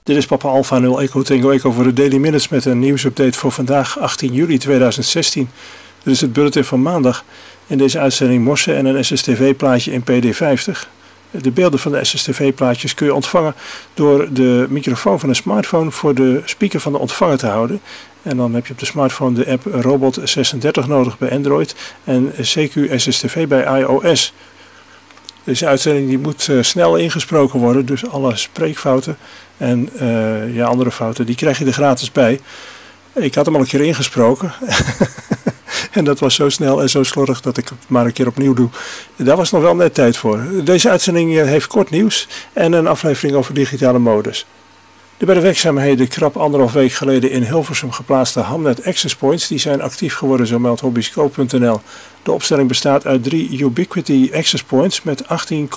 Dit is Papa Alpha 0 Echo Tango Echo voor de Daily Minutes met een nieuwsupdate voor vandaag 18 juli 2016. Dit is het bulletin van maandag. In deze uitzending morsen en een SSTV-plaatje in PD50. De beelden van de SSTV-plaatjes kun je ontvangen door de microfoon van een smartphone voor de speaker van de ontvanger te houden. En dan heb je op de smartphone de app Robot 36 nodig bij Android en CQ SSTV bij iOS. Deze uitzending die moet snel ingesproken worden, dus alle spreekfouten en andere fouten die krijg je er gratis bij. Ik had hem al een keer ingesproken en dat was zo snel en zo slordig dat ik het maar een keer opnieuw doe. Daar was nog wel net tijd voor. Deze uitzending heeft kort nieuws en een aflevering over digitale modus. De bij de werkzaamheden krap 1,5 week geleden in Hilversum geplaatste Hamnet Access Points die zijn actief geworden, zo meldt hobbyscope.nl. De opstelling bestaat uit 3 Ubiquiti Access Points met 18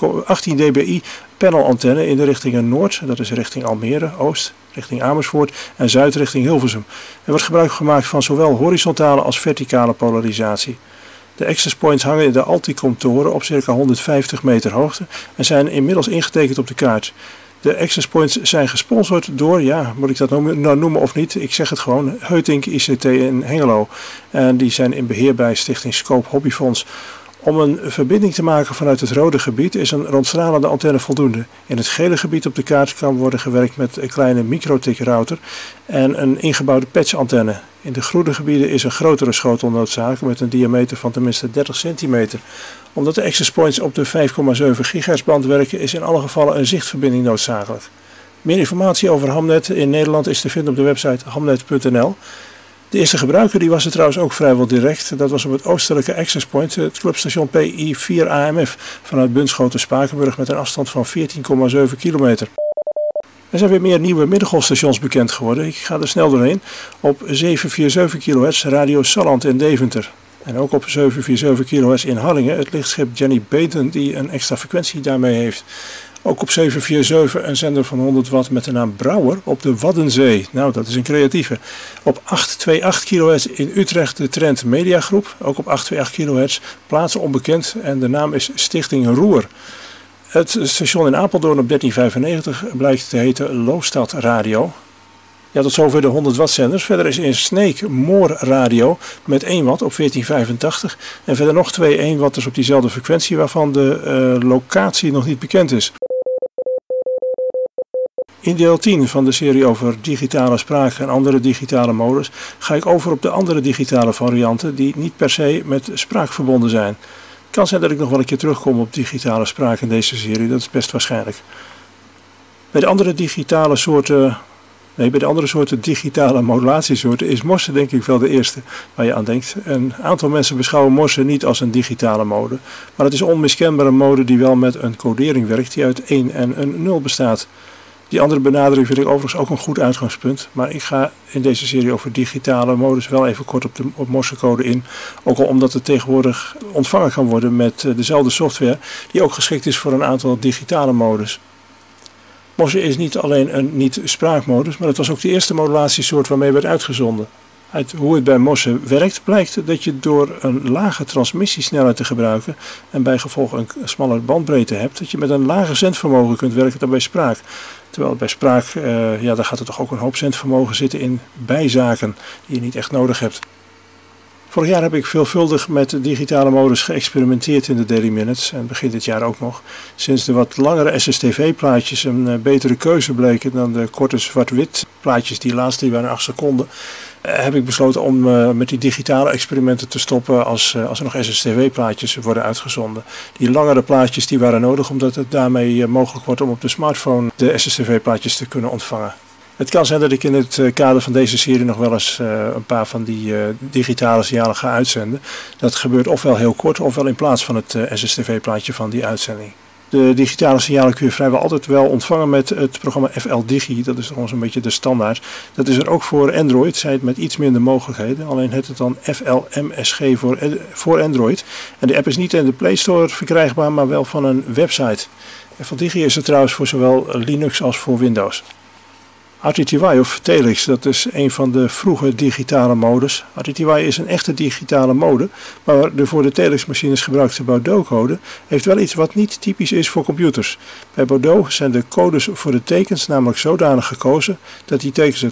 dBi panelantenne in de richtingen Noord, dat is richting Almere, Oost, richting Amersfoort en Zuid richting Hilversum. Er wordt gebruik gemaakt van zowel horizontale als verticale polarisatie. De access points hangen in de Alticom-toren op circa 150 meter hoogte en zijn inmiddels ingetekend op de kaart. De access points zijn gesponsord door, moet ik dat nou noemen of niet? Ik zeg het gewoon, Heutink ICT in Hengelo. En die zijn in beheer bij Stichting Scope Hobbyfonds. Om een verbinding te maken vanuit het rode gebied is een rondstralende antenne voldoende. In het gele gebied op de kaart kan worden gewerkt met een kleine microtik router en een ingebouwde patch-antenne. In de groene gebieden is een grotere schotel noodzakelijk met een diameter van tenminste 30 centimeter. Omdat de access points op de 5,7 gigahertz band werken is in alle gevallen een zichtverbinding noodzakelijk. Meer informatie over Hamnet in Nederland is te vinden op de website hamnet.nl. De eerste gebruiker die was er trouwens ook vrijwel direct. Dat was op het oostelijke access point, het clubstation PI4AMF vanuit Bunschoten-Spakenburg met een afstand van 14,7 kilometer. Er zijn weer meer nieuwe middengolfstations bekend geworden. Ik ga er snel doorheen. Op 747 kHz Radio Salland in Deventer. En ook op 747 kHz in Harlingen het lichtschip Jenny Baton die een extra frequentie daarmee heeft. Ook op 747 een zender van 100 watt met de naam Brouwer op de Waddenzee. Nou, dat is een creatieve. Op 828 kHz in Utrecht de Trend Mediagroep. Ook op 828 kHz, plaatsen onbekend en de naam is Stichting Roer. Het station in Apeldoorn op 1395 blijkt te heten Loostad Radio. Ja, tot zover de 100 watt zenders. Verder is in Sneek Moor Radio met 1 watt op 1485. En verder nog 2 1 watters op diezelfde frequentie waarvan de locatie nog niet bekend is. In deel 10 van de serie over digitale spraak en andere digitale modus ga ik over op de andere digitale varianten die niet per se met spraak verbonden zijn. Het kan zijn dat ik nog wel een keer terugkom op digitale spraak in deze serie, dat is best waarschijnlijk. Bij de andere soorten digitale modulatiesoorten is morsen denk ik wel de eerste waar je aan denkt. Een aantal mensen beschouwen morsen niet als een digitale mode, maar het is onmiskenbaar een mode die wel met een codering werkt die uit 1 en een 0 bestaat. Die andere benadering vind ik overigens ook een goed uitgangspunt, maar ik ga in deze serie over digitale modus wel even kort op morsecode in. Ook al omdat het tegenwoordig ontvangen kan worden met dezelfde software die ook geschikt is voor een aantal digitale modus. Morse is niet alleen een niet-spraakmodus, maar het was ook de eerste modulatiesoort waarmee werd uitgezonden. Uit hoe het bij morse werkt blijkt dat je door een lage transmissiesnelheid te gebruiken en bij gevolg een smaller bandbreedte hebt, dat je met een lager zendvermogen kunt werken dan bij spraak. Terwijl bij spraak, daar gaat er toch ook een hoop zendvermogen zitten in bijzaken die je niet echt nodig hebt. Vorig jaar heb ik veelvuldig met digitale modus geëxperimenteerd in de Daily Minutes en begin dit jaar ook nog. Sinds de wat langere SSTV-plaatjes een betere keuze bleken dan de korte zwart-wit plaatjes, die laatste die waren 8 seconden, heb ik besloten om met die digitale experimenten te stoppen als er nog SSTV-plaatjes worden uitgezonden. Die langere plaatjes die waren nodig omdat het daarmee mogelijk wordt om op de smartphone de SSTV-plaatjes te kunnen ontvangen. Het kan zijn dat ik in het kader van deze serie nog wel eens een paar van die digitale signalen ga uitzenden. Dat gebeurt ofwel heel kort ofwel in plaats van het SSTV-plaatje van die uitzending. De digitale signalen kun je vrijwel altijd wel ontvangen met het programma FL Digi. Dat is trouwens een beetje de standaard. Dat is er ook voor Android, zij het met iets minder mogelijkheden. Alleen heet het dan FL MSG voor Android. En de app is niet in de Play Store verkrijgbaar, maar wel van een website. FL Digi is er trouwens voor zowel Linux als voor Windows. RTTY of Telex, dat is een van de vroege digitale modes. RTTY is een echte digitale mode, maar de voor de Telex-machines gebruikte Baudot-code heeft wel iets wat niet typisch is voor computers. Bij Baudot zijn de codes voor de tekens namelijk zodanig gekozen dat die tekens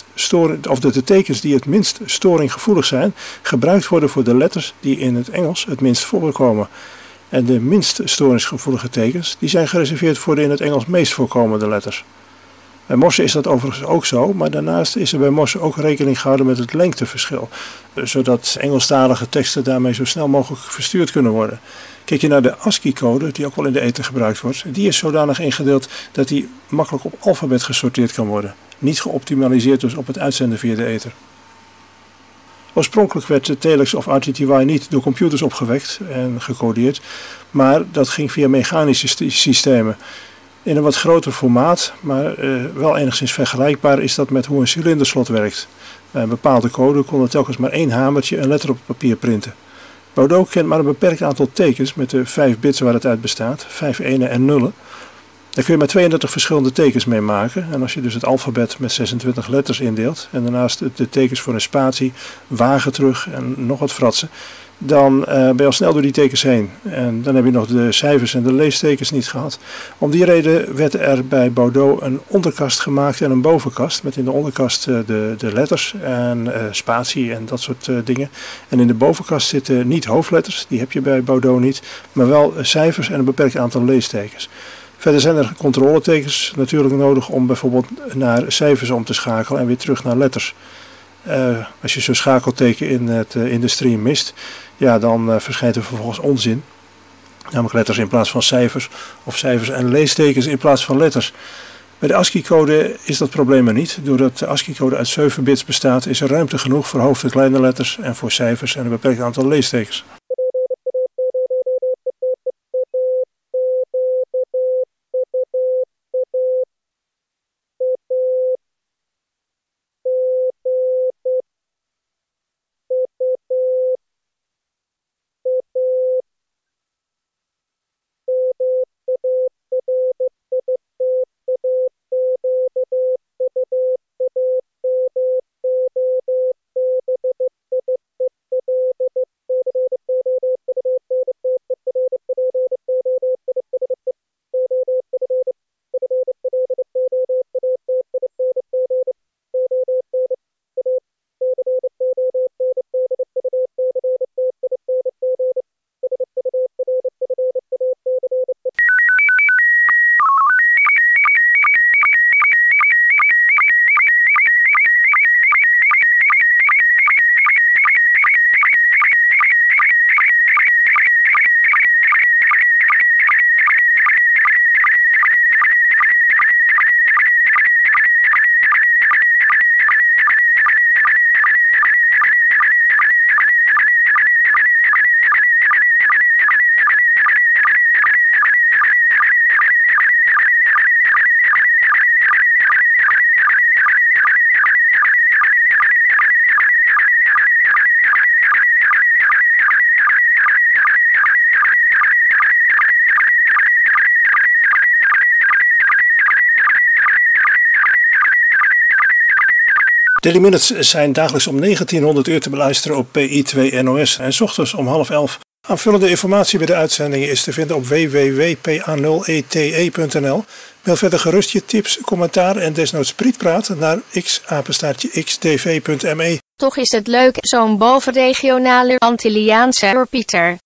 dat de tekens die het minst storinggevoelig zijn, gebruikt worden voor de letters die in het Engels het minst voorkomen. En de minst storingsgevoelige tekens die zijn gereserveerd voor de in het Engels meest voorkomende letters. Bij Morse is dat overigens ook zo, maar daarnaast is er bij Morse ook rekening gehouden met het lengteverschil, zodat Engelstalige teksten daarmee zo snel mogelijk verstuurd kunnen worden. Kijk je naar de ASCII-code, die ook wel in de ether gebruikt wordt, die is zodanig ingedeeld dat die makkelijk op alfabet gesorteerd kan worden. Niet geoptimaliseerd dus op het uitzenden via de ether. Oorspronkelijk werd de Telex of RTTY niet door computers opgewekt en gecodeerd, maar dat ging via mechanische systemen. In een wat groter formaat, maar wel enigszins vergelijkbaar is dat met hoe een cilinderslot werkt. Bij een bepaalde code kon er telkens maar één hamertje een letter op het papier printen. Baudot kent maar een beperkt aantal tekens met de 5 bits waar het uit bestaat, 5 enen en nullen. Daar kun je maar 32 verschillende tekens mee maken. En als je dus het alfabet met 26 letters indeelt en daarnaast de tekens voor een spatie, wagen terug en nog wat fratsen, dan ben je al snel door die tekens heen. En dan heb je nog de cijfers en de leestekens niet gehad. Om die reden werd er bij Baudot een onderkast gemaakt en een bovenkast. Met in de onderkast de letters en spatie en dat soort dingen. En in de bovenkast zitten niet hoofdletters, die heb je bij Baudot niet, maar wel cijfers en een beperkt aantal leestekens. Verder zijn er controletekens natuurlijk nodig om bijvoorbeeld naar cijfers om te schakelen en weer terug naar letters. Als je zo'n schakelteken in de stream mist, ja, dan verschijnt er vervolgens onzin. Namelijk letters in plaats van cijfers of cijfers en leestekens in plaats van letters. Bij de ASCII-code is dat probleem er niet. Doordat de ASCII-code uit 7 bits bestaat, is er ruimte genoeg voor hoofd- en kleine letters en voor cijfers en een beperkt aantal leestekens. Daily Minutes zijn dagelijks om 1900 uur te beluisteren op PI2 NOS en 's ochtends om 10:30. Aanvullende informatie bij de uitzendingen is te vinden op www.pa0ete.nl. Mail verder gerust je tips, commentaar en desnoods prietpraat naar x@xtv.me. Toch is het leuk, zo'n bovenregionale Antilliaanse repeater.